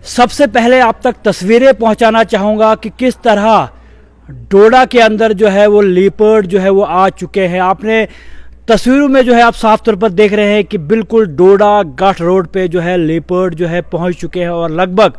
सबसे पहले आप तक तस्वीरें पहुंचाना चाहूँगा कि किस तरह डोडा के अंदर जो है वो लीपर्ड जो है वो आ चुके हैं। आपने तस्वीरों में जो है आप साफ तौर पर देख रहे हैं कि बिल्कुल डोडा गाट रोड पे जो है लीपर्ड जो है पहुंच चुके हैं और लगभग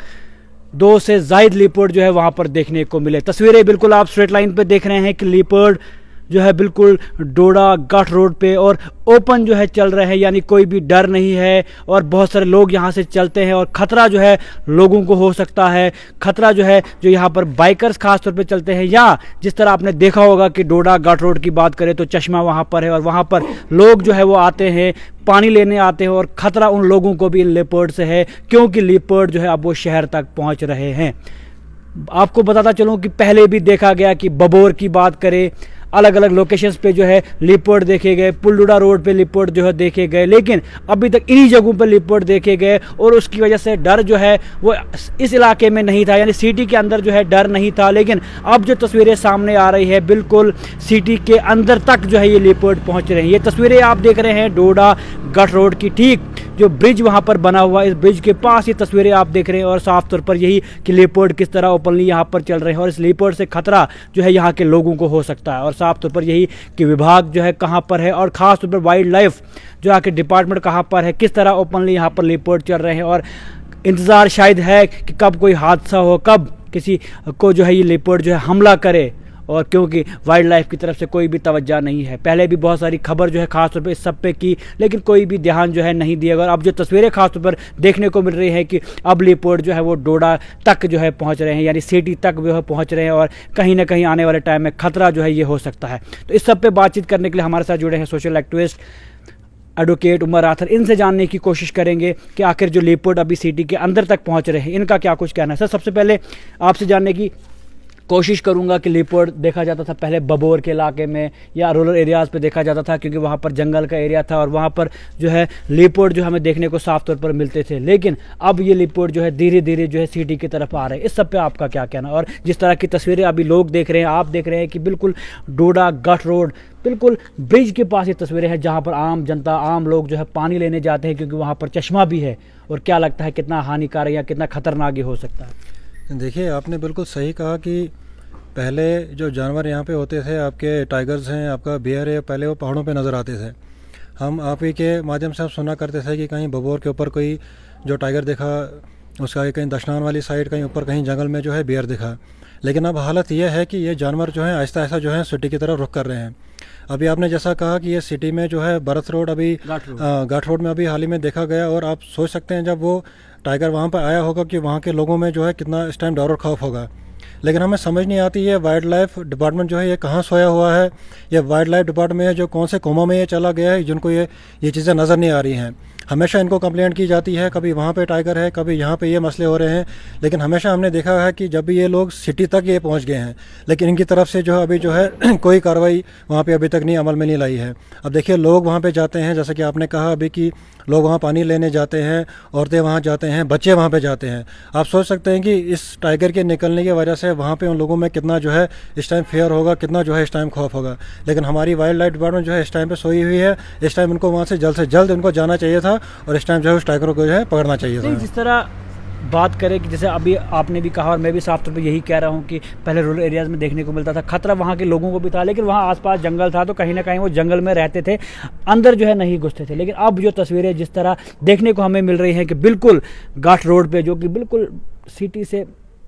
2 से ज़ायद लीपर्ड जो है वहां पर देखने को मिले। तस्वीरें बिल्कुल आप स्ट्रेट लाइन पे देख रहे हैं कि लीपर्ड जो है बिल्कुल डोडा गाट रोड पे और ओपन जो है चल रहे हैं, यानी कोई भी डर नहीं है और बहुत सारे लोग यहाँ से चलते हैं और ख़तरा जो है लोगों को हो सकता है। ख़तरा जो है जो यहाँ पर बाइकर्स खास तौर पे चलते हैं, या जिस तरह आपने देखा होगा कि डोडा गाट रोड की बात करें तो चश्मा वहाँ पर है और वहाँ पर लोग जो है वो आते हैं, पानी लेने आते हैं और ख़तरा उन लोगों को भी लेपर्ड से है, क्योंकि लेपर्ड जो है अब वो शहर तक पहुँच रहे हैं। आपको बताता चलूँ कि पहले भी देखा गया कि बबोर की बात करें, अलग अलग लोकेशंस पे जो है लिपर्ड देखे गए, पुलडुडा रोड पे लिपर्ड जो है देखे गए, लेकिन अभी तक इन्हीं जगहों पे लिपर्ड देखे गए और उसकी वजह से डर जो है वो इस इलाके में नहीं था, यानी सिटी के अंदर जो है डर नहीं था। लेकिन अब जो तस्वीरें सामने आ रही है बिल्कुल सिटी के अंदर तक जो है ये लिपर्ड पहुंच रहे हैं। ये तस्वीरें आप देख रहे हैं डोडा गट रोड की, ठीक जो ब्रिज वहां पर बना हुआ, इस ब्रिज के पास ये तस्वीरें आप देख रहे हैं और साफ तौर पर यही कि लेपर्ड किस तरह ओपनली यहाँ पर चल रहे हैं और इस लेपर्ड से खतरा जो है यहाँ के लोगों को हो सकता है। और साफ तौर पर यही कि विभाग जो है कहाँ पर है और ख़ास तौर पर वाइल्ड लाइफ जो आके डिपार्टमेंट कहाँ पर है, किस तरह ओपनली यहाँ पर लेपर्ड चल रहे हैं और इंतज़ार शायद है कि कब कोई हादसा हो, कब किसी को जो है ये लेपर्ड जो है हमला करे, और क्योंकि वाइल्ड लाइफ की तरफ से कोई भी तवज्जो नहीं है। पहले भी बहुत सारी खबर जो है खास तौर पे इस सब पे की, लेकिन कोई भी ध्यान जो है नहीं दिया गया। और अब जो तस्वीरें खास तौर पर देखने को मिल रही है कि अब लेपर्ड जो है वो डोडा तक जो है पहुंच रहे हैं, यानी सिटी तक जो है पहुंच रहे हैं और कहीं ना कहीं आने वाले टाइम में खतरा जो है ये हो सकता है। तो इस सब पे बातचीत करने के लिए हमारे साथ जुड़े हैं social activist advocate Umar Athar. इनसे जानने की कोशिश करेंगे कि आखिर जो लेपर्ड अभी सिटी के अंदर तक पहुँच रहे हैं इनका क्या कुछ कहना है। सर, सबसे पहले आपसे जानने की कोशिश करूंगा कि लेपर्ड देखा जाता था पहले बबोर के इलाके में या रूरल एरियाज़ पे देखा जाता था, क्योंकि वहाँ पर जंगल का एरिया था और वहाँ पर जो है लेपर्ड जो हमें देखने को साफ तौर पर मिलते थे। लेकिन अब ये लेपर्ड जो है धीरे धीरे जो है सिटी की तरफ आ रहे हैं। इस सब पे आपका क्या कहना? और जिस तरह की तस्वीरें अभी लोग देख रहे हैं, आप देख रहे हैं कि बिल्कुल डोडा गट रोड बिल्कुल ब्रिज के पास ये तस्वीरें हैं जहाँ पर आम जनता, आम लोग जो है पानी लेने जाते हैं, क्योंकि वहाँ पर चश्मा भी है। और क्या लगता है कितना हानिकारक या कितना खतरनाक ये हो सकता है? देखिए, आपने बिल्कुल सही कहा कि पहले जो जानवर यहाँ पे होते थे, आपके टाइगर्स हैं, आपका बियर है, पहले वो पहाड़ों पे नज़र आते थे। हम आप ही के माध्यम से आप सुना करते थे कि कहीं बबोर के ऊपर कोई जो टाइगर दिखा, उसका कहीं दशनान वाली साइड कहीं ऊपर कहीं जंगल में जो है बियर दिखा। लेकिन अब हालत यह है कि ये जानवर जो है आहिस्ता आहिस्ता जो है सिटी की तरफ रुख कर रहे हैं। अभी आपने जैसा कहा कि ये सिटी में जो है बरथ रोड अभी घाट रोड में अभी हाल ही में देखा गया, और आप सोच सकते हैं जब वो टाइगर वहाँ पर आया होगा कि वहाँ के लोगों में जो है कितना इस टाइम डर और खौफ होगा। लेकिन हमें समझ नहीं आती है वाइल्ड लाइफ डिपार्टमेंट जो है ये कहाँ सोया हुआ है, ये वाइल्ड लाइफ डिपार्टमेंट है जो कौन से कोमा में ये चला गया है, जिनको ये चीज़ें नज़र नहीं आ रही हैं। हमेशा इनको कंप्लेंट की जाती है, कभी वहाँ पे टाइगर है, कभी यहाँ पे ये मसले हो रहे हैं, लेकिन हमेशा हमने देखा है कि जब भी ये लोग सिटी तक ये पहुँच गए हैं, लेकिन इनकी तरफ से जो है अभी जो है कोई कार्रवाई वहाँ पे अभी तक नहीं अमल में नहीं लाई है। अब देखिए, लोग वहाँ पे जाते हैं, जैसा कि आपने कहा अभी कि लोग वहाँ पानी लेने जाते हैं, औरतें वहाँ जाते हैं, बच्चे वहाँ पे जाते हैं। आप सोच सकते हैं कि इस टाइगर के निकलने की वजह से वहाँ पे उन लोगों में कितना जो है इस टाइम फेयर होगा, कितना जो है इस टाइम खौफ होगा। लेकिन हमारी वाइल्ड लाइफ डिपार्टमेंट जो है इस टाइम पे सोई हुई है। इस टाइम उनको वहाँ से जल्द उनको जाना चाहिए था और इस टाइम जो है उस टाइगर को जो है पकड़ना चाहिए था। जिस तरह बात करें कि जैसे अभी आपने भी कहा और मैं भी साफ तौर पे यही कह रहा हूँ कि पहले रूरल एरियाज़ में देखने को मिलता था, खतरा वहाँ के लोगों को भी था, लेकिन वहाँ आसपास जंगल था तो कहीं ना कहीं वो जंगल में रहते थे, अंदर जो है नहीं घुसते थे। लेकिन अब जो तस्वीरें जिस तरह देखने को हमें मिल रही हैं कि बिल्कुल घाट रोड पे, जो कि बिल्कुल सिटी से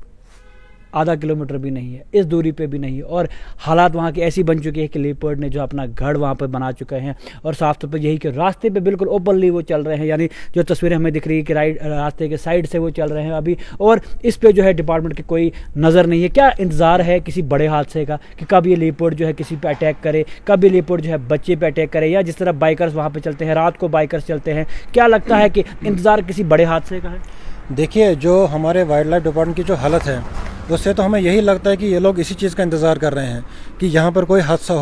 आधा किलोमीटर भी नहीं है, इस दूरी पे भी नहीं है, और हालात वहाँ की ऐसी बन चुकी है कि लेपर्ड ने जो अपना घर वहाँ पर बना चुके हैं। और साफ तौर पर यही कि रास्ते पे बिल्कुल ओपनली वो चल रहे हैं, यानी जो तस्वीरें हमें दिख रही है कि रास्ते के साइड से वो चल रहे हैं अभी, और इस पे जो है डिपार्टमेंट की कोई नज़र नहीं है। क्या इंतज़ार है किसी बड़े हादसे का कि कब ये लेपर्ड जो है किसी पे अटैक करे, कब ये लेपर्ड जो है बच्चे पे अटैक करे, या जिस तरह बाइकर्स वहाँ पर चलते हैं, रात को बाइकर्स चलते हैं, क्या लगता है कि इंतज़ार किसी बड़े हादसे का है? देखिए, जो हमारे वाइल्ड लाइफ डिपार्टमेंट की जो हालत है उससे तो हमें यही लगता है कि ये लोग इसी चीज़ का इंतज़ार कर रहे हैं कि यहाँ पर कोई हादसा हो,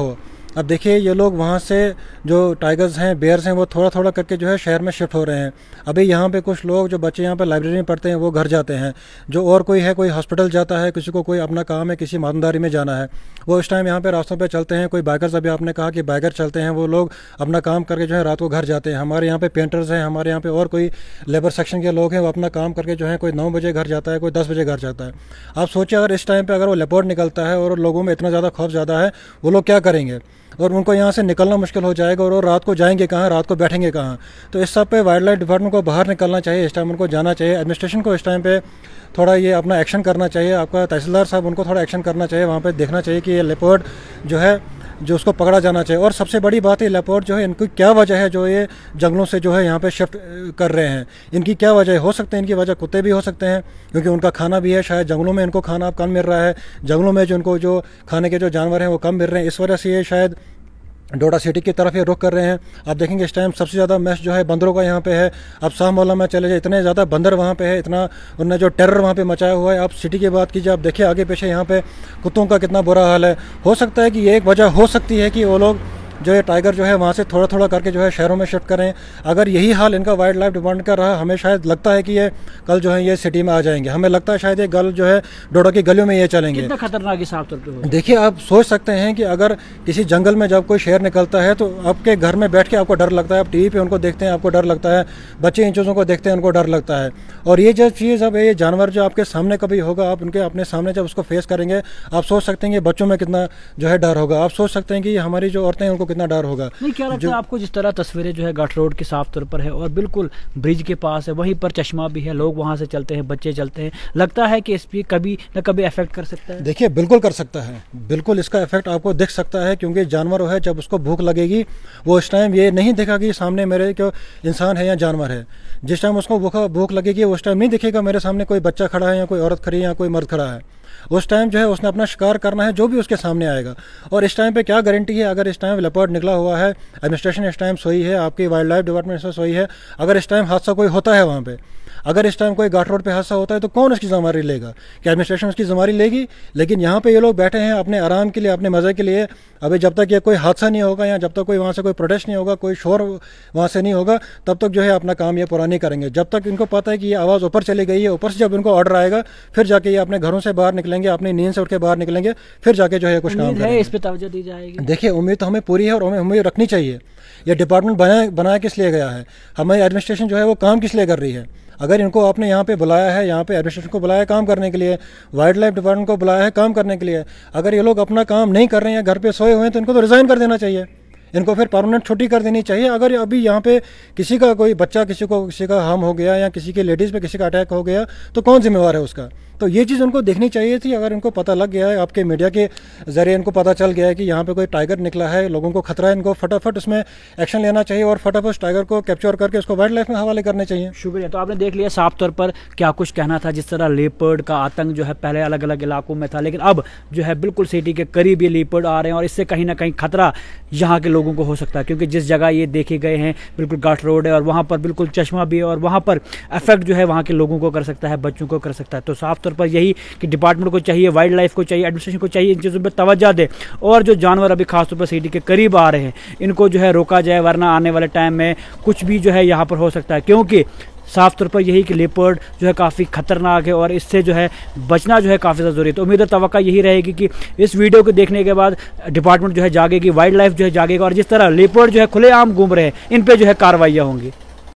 अब देखिए ये लोग वहाँ से जो टाइगर्स हैं, बेयर्स हैं, वो थोड़ा थोड़ा करके जो है शहर में शिफ्ट हो रहे हैं। अभी यहाँ पे कुछ लोग जो बच्चे यहाँ पे लाइब्रेरी में पढ़ते हैं वो घर जाते हैं, जो और कोई है कोई हॉस्पिटल जाता है, किसी को कोई अपना काम है, किसी मालदारी में जाना है, वो इस टाइम यहाँ पे रास्तों पे चलते हैं। कोई बाइकर्स, अभी आपने कहा कि बाइकर चलते हैं, वो लोग अपना काम करके जो है रात को घर जाते हैं। हमारे यहाँ पे पेंटर्स हैं, हमारे यहाँ पे और कोई लेबर सेक्शन के लोग हैं, वो अपना काम करके जो है कोई 9 बजे घर जाता है, कोई 10 बजे घर जाता है। आप सोचिए अगर इस टाइम पर अगर वो लेपर्ड निकलता है और लोगों में इतना ज़्यादा खौफ ज़्यादा है, वो लोग क्या करेंगे और उनको यहाँ से निकलना मुश्किल हो जाएगा और रात को जाएंगे कहाँ, रात को बैठेंगे कहाँ। तो इस सब पे वाइल्ड लाइफ डिपार्टमेंट को बाहर निकलना चाहिए, इस टाइम उनको जाना चाहिए। एडमिनिस्ट्रेशन को इस टाइम पे थोड़ा ये अपना एक्शन करना चाहिए। आपका तहसीलदार साहब उनको थोड़ा एक्शन करना चाहिए, वहाँ पे देखना चाहिए कि ये लेपर्ड जो है जो उसको पकड़ा जाना चाहिए। और सबसे बड़ी बात है लेपर्ड जो है, इनकी क्या वजह है जो ये जंगलों से जो है यहाँ पे शिफ्ट कर रहे हैं, इनकी क्या वजह है? हो सकते हैं इनकी वजह कुत्ते भी हो सकते हैं, क्योंकि उनका खाना भी है, शायद जंगलों में इनको खाना कम मिल रहा है, जंगलों में जो इनको जो खाने के जो जानवर हैं वो कम मिल रहे हैं, इस वजह से ये शायद डोडा सिटी की तरफ ये रुख कर रहे हैं। आप देखेंगे इस टाइम सबसे ज़्यादा मैश जो है बंदरों का यहाँ पे है। आप शाह मोहल्ला में चले जाए, इतने ज़्यादा बंदर वहाँ पे है, इतना उन्होंने जो टेरर वहाँ पे मचाया हुआ है। आप सिटी की बात कीजिए, आप देखिए आगे पीछे यहाँ पे कुत्तों का कितना बुरा हाल है। हो सकता है कि ये एक वजह हो सकती है कि वो लोग जो है टाइगर जो है वहाँ से थोड़ा थोड़ा करके जो है शहरों में शिफ्ट करें। अगर यही हाल इनका वाइल्ड लाइफ डिपार्टमेंट का रहा, हमें शायद लगता है कि ये कल जो है ये सिटी में आ जाएंगे। हमें लगता है शायद ये गल जो है डोडा की गलियों में ये चलेंगे। कितना खतरनाक साफ तौर पे देखिए आप सोच सकते हैं कि अगर किसी जंगल में जब कोई शेर निकलता है तो आपके घर में बैठ के आपको डर लगता है, आप टीवी पे उनको देखते हैं आपको डर लगता है, बच्चे इन चीज़ों को देखते हैं उनको डर लगता है। और ये जो चीज़ अब ये जानवर जो आपके सामने कभी होगा, आप उनके अपने सामने जब उसको फेस करेंगे, आप सोच सकते हैं कि बच्चों में कितना जो है डर होगा। आप सोच सकते हैं कि हमारी जो औरतें हैं उनको कितना डर होगा। क्या लगता है आपको, जिस तरह तस्वीरें जो है घाट रोड के साफ तौर पर है और बिल्कुल ब्रिज के पास है, वहीं पर चश्मा भी है, लोग वहां से चलते हैं, बच्चे चलते हैं, लगता है कि इस पर कभी न कभी इफेक्ट कर सकता है? देखिए बिल्कुल कर सकता है, बिल्कुल इसका इफेक्ट आपको दिख सकता है, क्योंकि जानवर है जब उसको भूख लगेगी वो इस टाइम ये नहीं देखा कि सामने मेरे क्यों इंसान है या जानवर है। जिस टाइम उसको भूख लगेगी उस टाइम नहीं दिखेगा मेरे सामने कोई बच्चा खड़ा है या कोई औरत खड़ी है या कोई मर्द खड़ा है। उस टाइम जो है उसने अपना शिकार करना है जो भी उसके सामने आएगा। और इस टाइम पे क्या गारंटी है, अगर इस टाइम लेपर्ड निकला हुआ है, एडमिनिस्ट्रेशन इस टाइम सोई है, आपकी वाइल्ड लाइफ डिपार्टमेंट से सोई है, अगर इस टाइम हादसा कोई होता है वहाँ पे, अगर इस टाइम कोई घाट रोड पे हादसा होता है तो कौन उसकी जिम्मेदारी लेगा? क्या एडमिनिस्ट्रेशन उसकी जिम्मेदारी लेगी? लेकिन यहाँ पे ये लोग बैठे हैं अपने आराम के लिए, अपने मज़े के लिए। अभी जब तक ये कोई हादसा नहीं होगा या जब तक कोई वहाँ से कोई प्रोटेस्ट नहीं होगा, कोई शोर वहाँ से नहीं होगा, तब तक जो है अपना काम ये पूरा नहीं करेंगे। जब तक इनको पता है कि ये आवाज़ ऊपर चली गई है, ऊपर से जब इनको ऑर्डर आएगा फिर जाके ये अपने घरों से बाहर निकलेंगे, अपनी नींद से उठ के बाहर निकलेंगे, फिर जाके जो है कुछ काम है। इस पे तवज्जो दी जाएगी। देखिए उम्मीद तो हमें पूरी है और हमें उम्मीद रखनी चाहिए। ये डिपार्टमेंट बनाया किस लिए गया है, हमारी एडमिनिस्ट्रेशन जो है वो काम किस लिए कर रही है? अगर इनको आपने यहाँ पे बुलाया है, यहाँ पे एडमिनिस्ट्रेशन को बुलाया है काम करने के लिए, वाइल्ड लाइफ डिपार्टमेंट को बुलाया है काम करने के लिए, अगर ये लोग अपना काम नहीं कर रहे हैं, घर पे सोए हुए हैं, तो इनको तो रिज़ाइन कर देना चाहिए, इनको फिर परमानेंट छुट्टी कर देनी चाहिए। अगर अभी यहाँ पे किसी का कोई बच्चा किसी का हार्म हो गया या किसी के लेडीज़ पे किसी का अटैक हो गया तो कौन जिम्मेवार है उसका? तो ये चीज़ उनको देखनी चाहिए थी। अगर इनको पता लग गया है, आपके मीडिया के ज़रिए इनको पता चल गया है कि यहाँ पे कोई टाइगर निकला है, लोगों को खतरा है, इनको फटाफट उसमें एक्शन लेना चाहिए और फटाफट उस टाइगर को कैप्चर करके उसको वाइल्ड लाइफ में हवाले करने चाहिए। शुक्रिया। तो आपने देख लिया साफ तौर पर क्या कुछ कहना था, जिस तरह लेपर्ड का आतंक जो है पहले अलग अलग इलाकों में था, लेकिन अब जो है बिल्कुल सिटी के करीब ये लेपर्ड आ रहे हैं और इससे कहीं ना कहीं खतरा यहाँ के लोगों को हो सकता है, क्योंकि जिस जगह ये देखे गए हैं बिल्कुल घाट रोड है और वहाँ पर बिल्कुल चश्मा भी है और वहाँ पर इफेक्ट जो है वहाँ के लोगों को कर सकता है, बच्चों को कर सकता है। तो साफ तौर पर यही कि डिपार्टमेंट को चाहिए, वाइल्ड लाइफ को चाहिए, एडमिनिस्ट्रेशन को चाहिए इन चीज़ों पर तवज्जो दे और जो जानवर अभी खासतौर पर सिटी के करीब आ रहे हैं इनको जो है रोका जाए, वरना आने वाले टाइम में कुछ भी जो है यहाँ पर हो सकता है। क्योंकि साफ तौर पर यही कि लेपर्ड जो है काफ़ी खतरनाक है और इससे जो है बचना जो है काफ़ी ज़्यादा ज़रूरी है। तो उम्मीद और तवक्का यही रहेगी कि इस वीडियो को देखने के बाद डिपार्टमेंट जो है जागेगी, वाइल्ड लाइफ जो है जागेगा और जिस तरह लेपर्ड जो है खुलेआम घूम रहे हैं इन पर जो है कार्रवाइयाँ होंगी।